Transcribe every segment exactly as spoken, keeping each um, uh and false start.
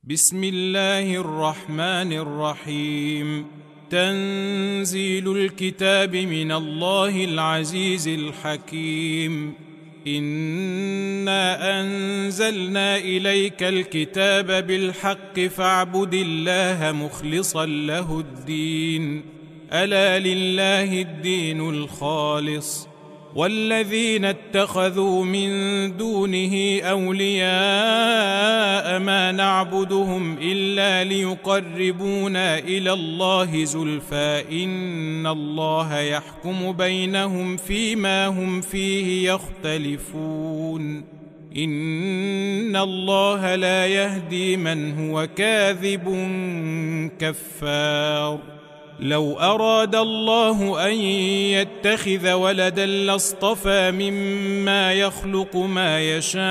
بسم الله الرحمن الرحيم. تنزيل الكتاب من الله العزيز الحكيم. إنا أنزلنا إليك الكتاب بالحق فاعبد الله مخلصا له الدين. ألا لله الدين الخالص، والذين اتخذوا من دونه أولياء ما نعبدهم إلا ليقربونا إلى الله زلفى إن الله يحكم بينهم فيما هم فيه يختلفون. إن الله لا يهدي من هو كاذب كفار. لو أراد الله أن يتخذ ولدا لاصطفى مما يخلق ما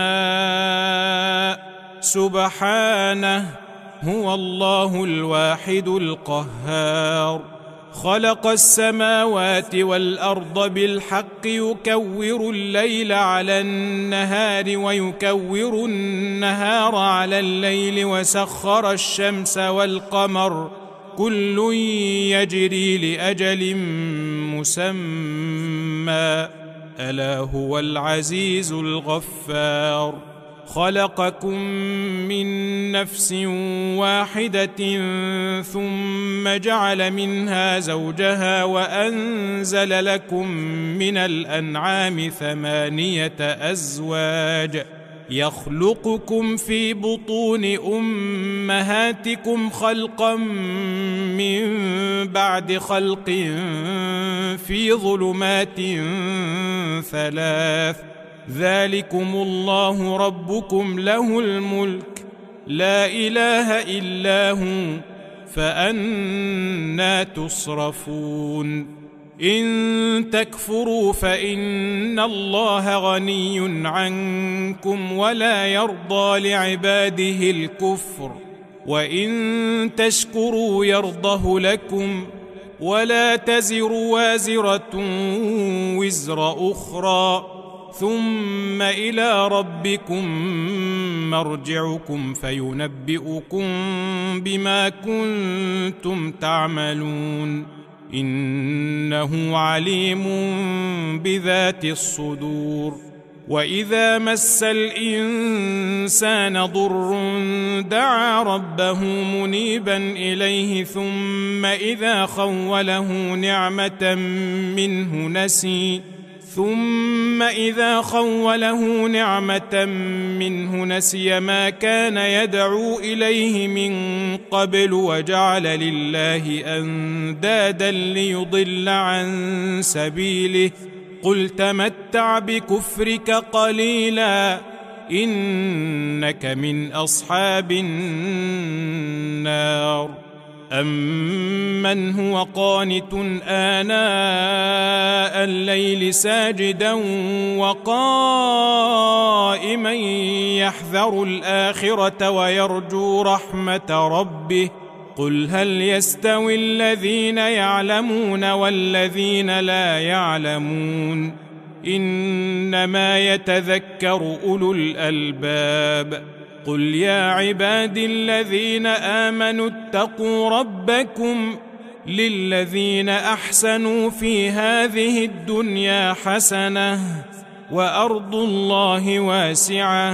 يشاء سبحانه، هو الله الواحد القهار. خلق السماوات والأرض بالحق يكور الليل على النهار ويكور النهار على الليل وسخر الشمس والقمر كل يجري لأجل مسمى ألا هو العزيز الغفار. خلقكم من نفس واحدة ثم جعل منها زوجها وأنزل لكم من الأنعام ثمانية أزواج يخلقكم في بطون أمهاتكم خلقا من بعد خلق في ظلمات ثلاث ذلكم الله ربكم له الملك لا إله إلا هو فأنى تصرفون. إن تكفروا فإن الله غني عنكم ولا يرضى لعباده الكفر، وإن تشكروا يرضه لكم ولا تزر وازرة وزر أخرى ثم إلى ربكم مرجعكم فينبئكم بما كنتم تعملون. إنه عليم بذات الصدور. وإذا مس الإنسان ضر دعا ربه منيبا إليه ثم إذا خوله نعمة منه نسي ثم إذا خوله نعمة منه نسي ما كان يدعو إليه من قبل وجعل لله أندادا ليضل عن سبيله. قل تمتع بكفرك قليلا إنك من أصحاب النار. أمن هو قانت آناء الليل ساجدا وقائما يحذر الآخرة ويرجو رحمة ربه قل هل يستوي الذين يعلمون والذين لا يعلمون إنما يتذكر أولو الألباب. قل يا عبادي الذين آمنوا اتقوا ربكم للذين أحسنوا في هذه الدنيا حسنة وأرض الله واسعة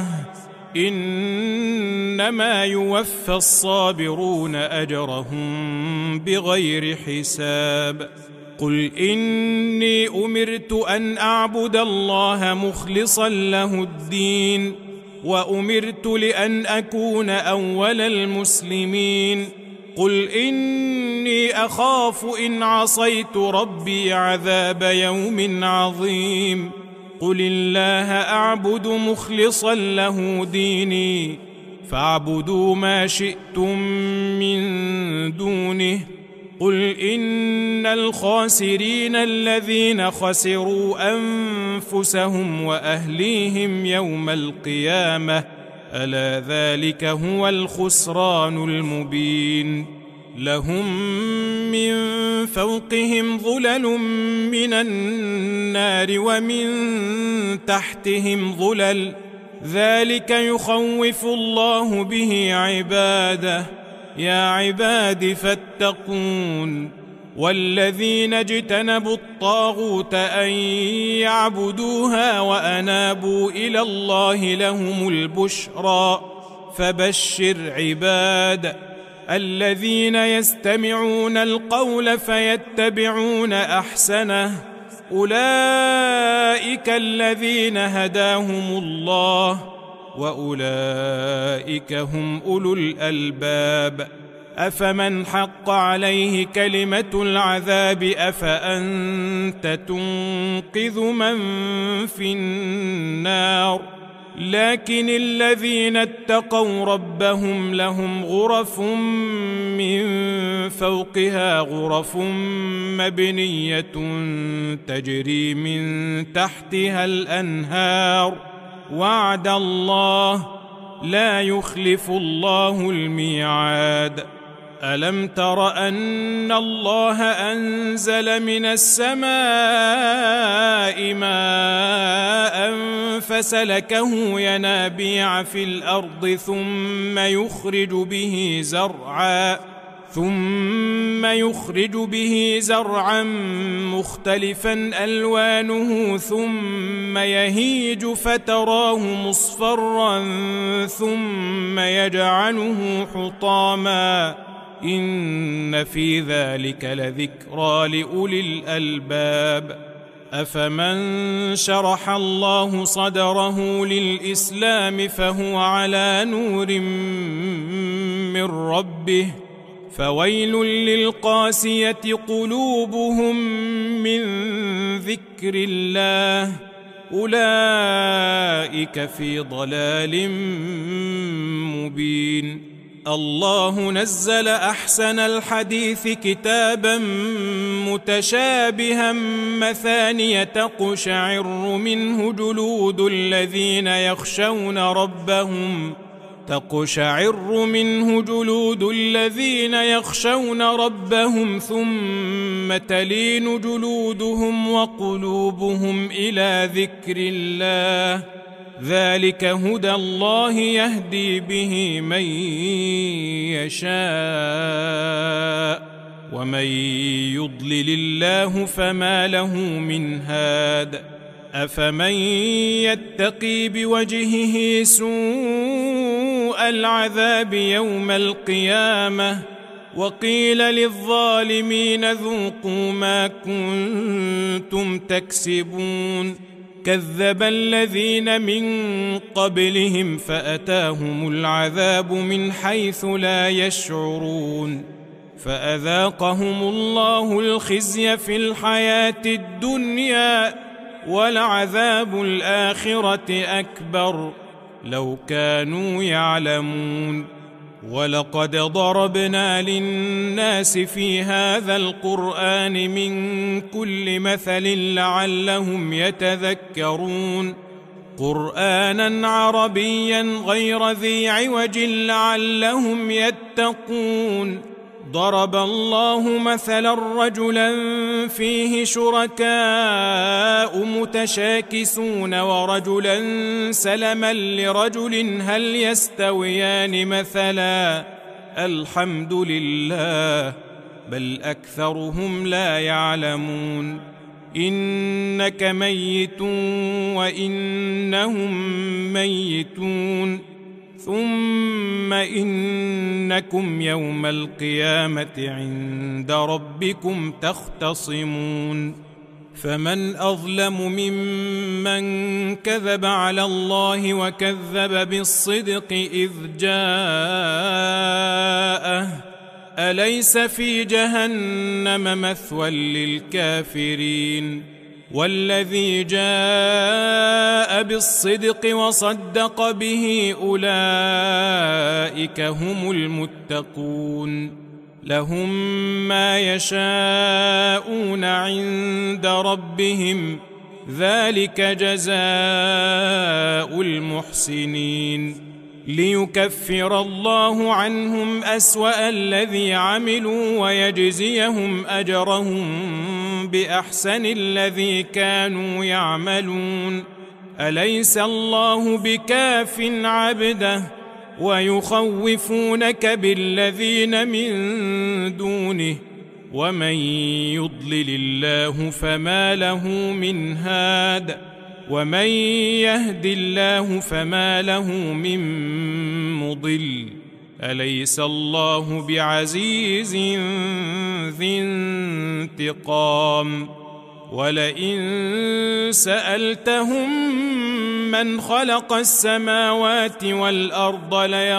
إنما يوفى الصابرون أجرهم بغير حساب. قل إني أمرت أن أعبد الله مخلصا له الدين وأمرت لأن أكون أول المسلمين. قل إني أخاف إن عصيت ربي عذاب يوم عظيم. قل الله أعبد مخلصا له ديني فاعبدوا ما شئتم من دونه. قل إن الخاسرين الذين خسروا أنفسهم وأهليهم يوم القيامة ألا ذلك هو الخسران المبين. لهم من فوقهم ظلل من النار ومن تحتهم ظلل ذلك يخوف الله به عباده يا عباد فاتقون والذين اجتنبوا الطاغوت أن يعبدوها وأنابوا إلى الله لهم البشرى فبشر عباد الذين يستمعون القول فيتبعون أحسنه أولئك الذين هداهم الله وأولئك هم أولو الألباب أفمن حق عليه كلمة العذاب أفأنت تنقذ من في النار لكن الذين اتقوا ربهم لهم غرف من فوقها غرف مبنية تجري من تحتها الأنهار وعد الله لا يخلف الله الميعاد ألم تر أن الله أنزل من السماء ماء فسلكه ينابيع في الأرض ثم يخرج به زرعا ثم يخرج به زرعا مختلفا ألوانه ثم يهيج فتراه مصفرا ثم يجعله حطاما إن في ذلك لذكرى لأولي الألباب أفمن شرح الله صدره للإسلام فهو على نور من ربه فويل للقاسية قلوبهم من ذكر الله أولئك في ضلال مبين الله نزل أحسن الحديث كتابا متشابها مثانية تقشعر منه جلود الذين يخشون ربهم تقشعر منه جلود الذين يخشون ربهم ثم تلين جلودهم وقلوبهم إلى ذكر الله ذلك هدى الله يهدي به من يشاء ومن يضلل الله فما له من هاد أفمن يتقي بوجهه سوء العذاب يوم القيامة وقيل للظالمين ذوقوا ما كنتم تكسبون كذب الذين من قبلهم فأتاهم العذاب من حيث لا يشعرون فأذاقهم الله الخزي في الحياة الدنيا ولعذاب الآخرة أكبر لو كانوا يعلمون ولقد ضربنا للناس في هذا القرآن من كل مثل لعلهم يتذكرون قرآنا عربيا غير ذي عوج لعلهم يتقون ضرب الله مثلا رجلا فيه شركاء متشاكسون ورجلا سلما لرجل هل يستويان مثلا الحمد لله بل أكثرهم لا يعلمون إنك ميت وإنهم ميتون ثم إنكم يوم القيامة عند ربكم تختصمون فمن أظلم ممن كذب على الله وكذب بالصدق إذ جاءه أليس في جهنم مثوى للكافرين والذي جاء بالصدق وصدق به أولئك هم المتقون لهم ما يشاءون عند ربهم ذلك جزاء المحسنين ليكفر الله عنهم أسوأ الذي عملوا ويجزيهم أجرهم بأحسن الذي كانوا يعملون أليس الله بكاف عبده ويخوفونك بالذين من دونه ومن يضلل الله فما له من هاد ومن يهد الله فما له من مضل أليس الله بعزيز ذي انتقام ولئن سألتهم من خلق السماوات والأرض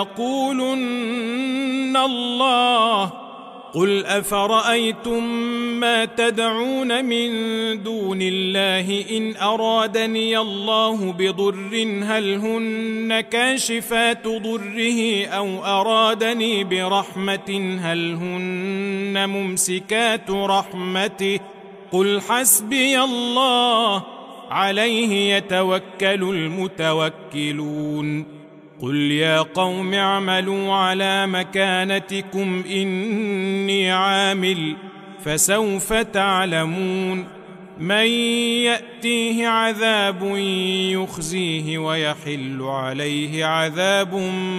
ليقولن الله قل أفرأيتم ما تدعون من دون الله إن أرادني الله بضر هل هن كاشفات ضره أو أرادني برحمة هل هن ممسكات رحمته قل حسبي الله عليه يتوكل المتوكلون قل يا قوم اعملوا على مكانتكم إني عامل فسوف تعلمون من يأتيه عذاب يخزيه ويحل عليه عذاب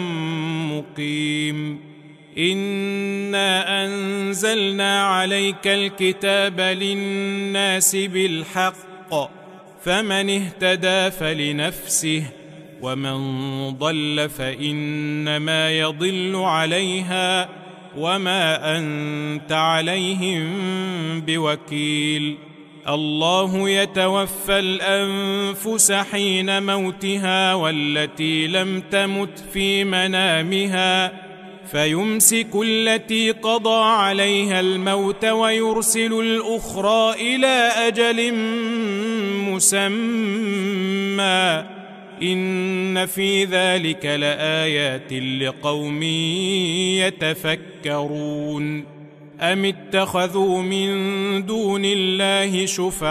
مقيم إنا أنزلنا عليك الكتاب للناس بالحق فمن اهتدى فلنفسه ومن ضل فإنما يضل عليها وما أنت عليهم بوكيل الله يتوفى الأنفس حين موتها والتي لم تمت في منامها فيمسك التي قضى عليها الموت ويرسل الأخرى إلى أجل مسمى إن في ذلك لآيات لقوم يتفكرون أم اتخذوا من دون الله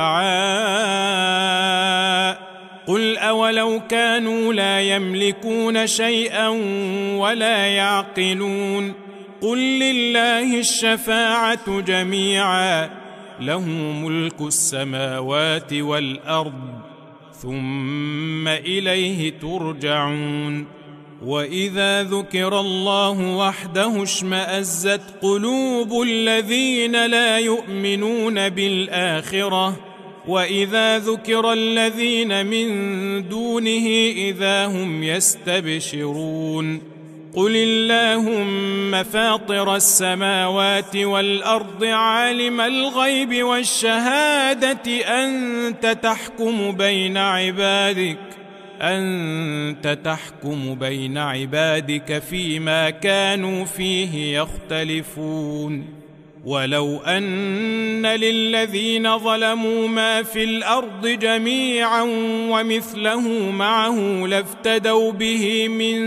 شفعاء قل أولو كانوا لا يملكون شيئا ولا يعقلون قل لله الشفاعة جميعا له ملك السماوات والأرض ثم إليه ترجعون وإذا ذكر الله وحده اشمأزت قلوب الذين لا يؤمنون بالآخرة وإذا ذكر الذين من دونه إذا هم يستبشرون قل اللهم فاطر السماوات والأرض عالم الغيب والشهادة أنت تحكم بين عبادك أنت تحكم بين عبادك فيما كانوا فيه يختلفون ولو أن للذين ظلموا ما في الأرض جميعا ومثله معه لافتدوا به من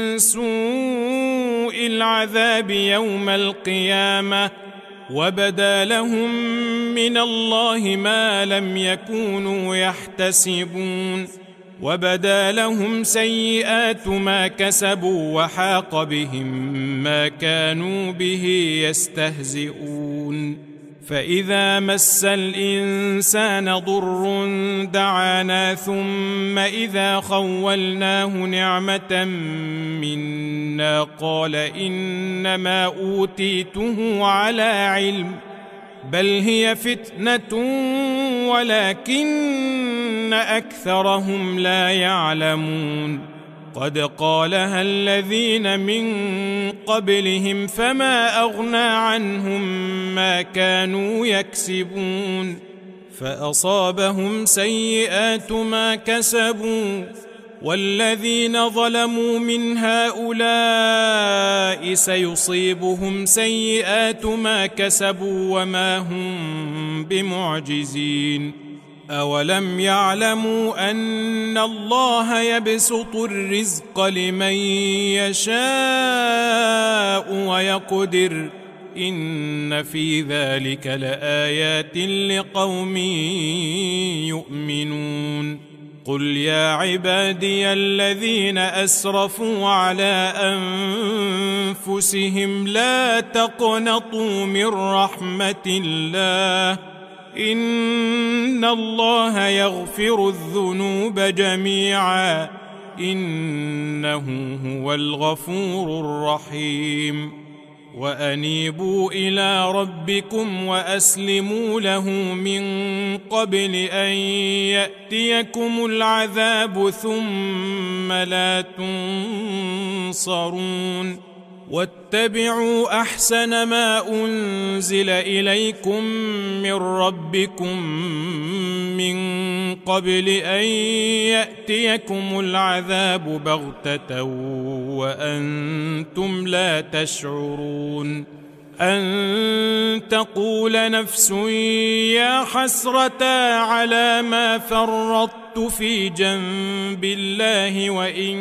سوء العذاب يوم القيامة وبدا لهم من الله ما لم يكونوا يحتسبون وبدا لهم سيئات ما كسبوا وحاق بهم ما كانوا به يستهزئون فإذا مس الإنسان ضر دعانا ثم إذا خولناه نعمة منا قال إنما أوتيته على علم بل هي فتنة ولكن أكثرهم لا يعلمون قد قالها الذين من قبلهم فما أغنى عنهم ما كانوا يكسبون فأصابهم سيئات ما كسبوا والذين ظلموا من هؤلاء سيصيبهم سيئات ما كسبوا وما هم بمعجزين أولم يعلموا أن الله يبسط الرزق لمن يشاء ويقدر إن في ذلك لآيات لقوم يؤمنون قل يا عبادي الذين أسرفوا على أنفسهم لا تقنطوا من رحمة الله إن الله يغفر الذنوب جميعا إنه هو الغفور الرحيم وأنيبوا إلى ربكم وأسلموا له من قبل أن يأتيكم العذاب ثم لا تنصرون واتبعوا أحسن ما أنزل إليكم من ربكم من قبل أن يأتيكم العذاب بغتة وأنتم لا تشعرون أن تقول نفس يا حسرة على ما فرطت في جنب الله وإن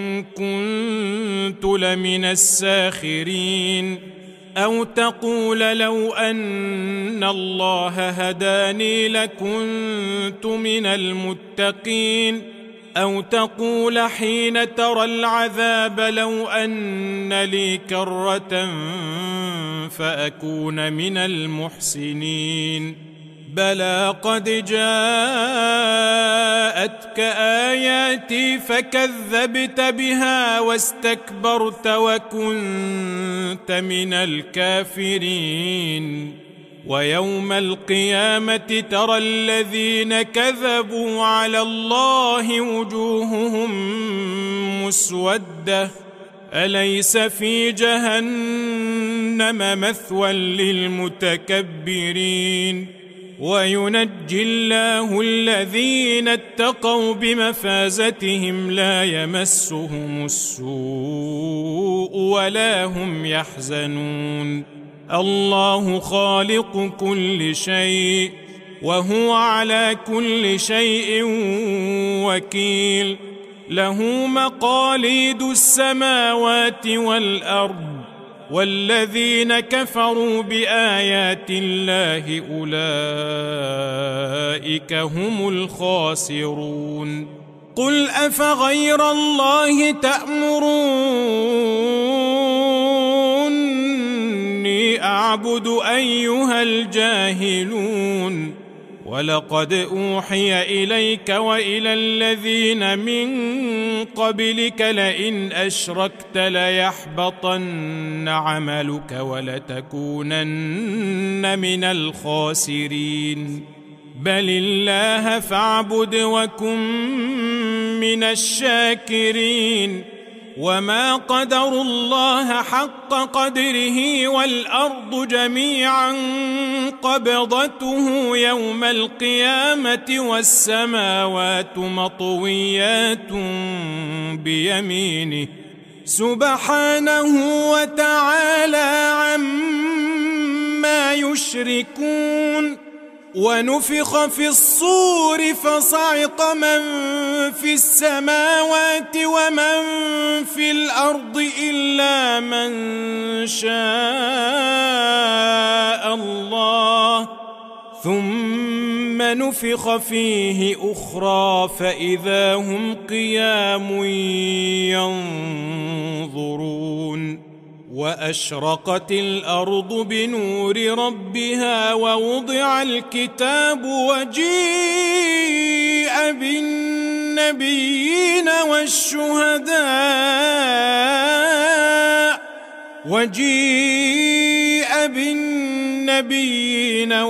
كنت لمن الساخرين أو تقول لو أن الله هداني لكنت من المتقين أو تقول حين ترى العذاب لو أن لي كرة فأكون من المحسنين بلى قد جاءتك آياتي فكذبت بها واستكبرت وكنت من الكافرين ويوم القيامة ترى الذين كذبوا على الله وجوههم مسودة أليس في جهنم مثوى للمتكبرين وينجي الله الذين اتقوا بمفازتهم لا يمسهم السوء ولا هم يحزنون الله خالق كل شيء وهو على كل شيء وكيل له مقاليد السماوات والأرض والذين كفروا بآيات الله أولئك هم الخاسرون قل أفغير الله تأمروني أعبد أيها الجاهلون ولقد أوحي إليك وإلى الذين من قبلك لئن أشركت ليحبطن عملك ولتكونن من الخاسرين بل الله فاعبد وكن من الشاكرين وما قدروا الله حق قدره والأرض جميعا قبضته يوم القيامة والسماوات مطويات بيمينه سبحانه وتعالى عما يشركون ونفخ في الصور فصعق من في السماوات ومن في الأرض إلا من شاء الله ثم نفخ فيه أخرى فإذا هم قيام ينظرون وأشرقت الأرض بنور ربها ووضع الكتاب وجيء بالنبيين والشهداء وجيء بالنبيين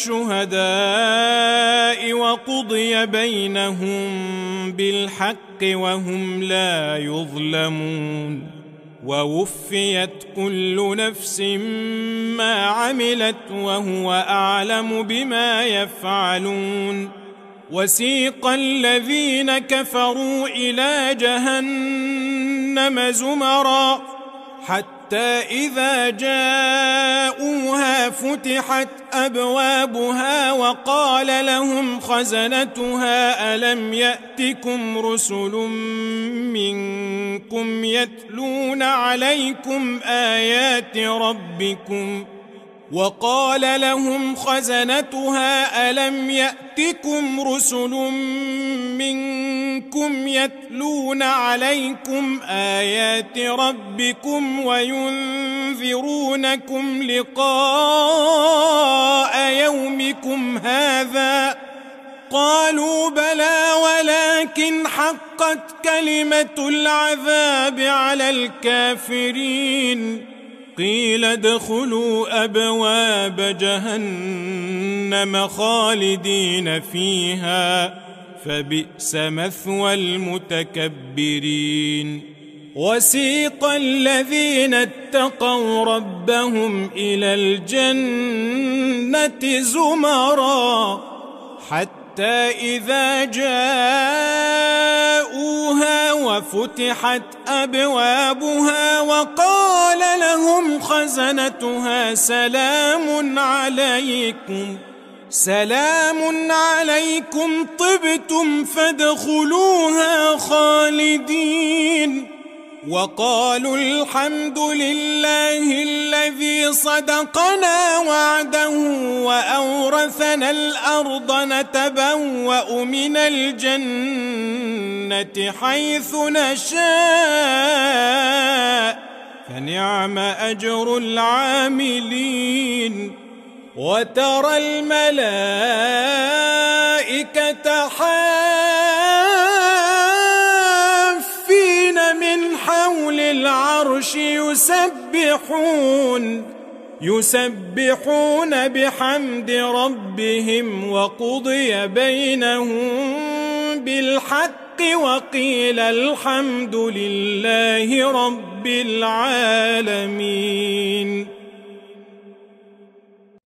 والشهداء وقضي بينهم بالحق وهم لا يظلمون ووفيت كل نفس ما عملت وهو أعلم بما يفعلون وسيق الذين كفروا إلى جهنم زمرا حتى إذا جاءوها فتحت أبوابها وقال لهم خزنتها ألم يأتكم رسل منكم يتلون عليكم آيات ربكم وقال لهم خزنتها ألم يأتكم رسل منكم يتلون عليكم آيات ربكم وينذرونكم لقاء يومكم هذا؟ قالوا بلى ولكن حقت كلمة العذاب على الكافرين. قيل ادخلوا أبواب جهنم خالدين فيها فبئس مثوى المتكبرين. وسيق الذين اتقوا ربهم إلى الجنة زمرا حتى إذا جاءوها وفتحت أبوابها وقال لهم خزنتها سلام عليكم سلام عليكم طبتم فادخلوها خالدين. وقالوا الحمد لله الذي صدقنا وعده وأورثنا الأرض نتبوأ من الجنة حيث نشاء فنعم أجر العاملين. وترى الملائكة حافين من حول العرش يسبحون يسبحون بحمد ربهم وقضي بينهم بالحق وقيل الحمد لله رب العالمين.